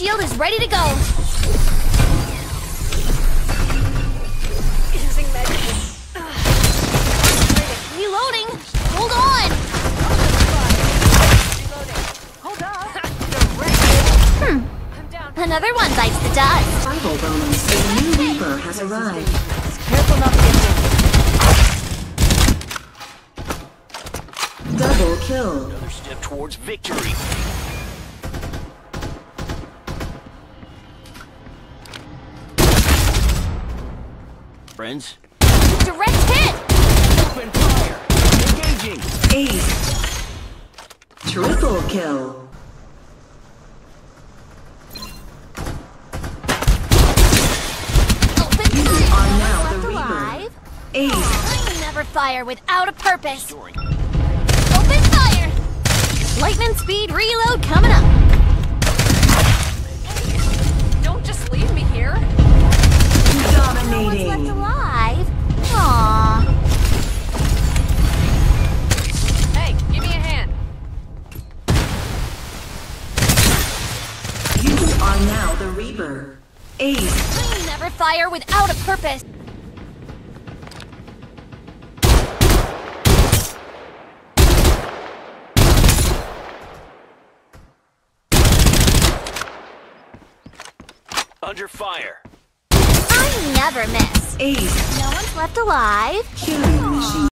shield is ready to go. Using magic. Reloading. Hold on. Hold up. I'm down. Another one bites the dust. Survival bonus. A new Reaper has arrived. Careful not to get hit. Double kill. Another step towards victory. Friends? Direct hit. Open fire! Engaging! Ace. Triple kill. Open You fire. are No now one's the left Reaper. alive. Ace. I never fire without a purpose. Storing. Open fire. Lightning speed reload coming up. Don't just leave me here. No one's left Dominating. alive. Aww. Hey, give me a hand. You are now the Reaper. Ace. I never fire without a purpose. Under fire. I never miss. Ace. No one's left alive. Killing machine.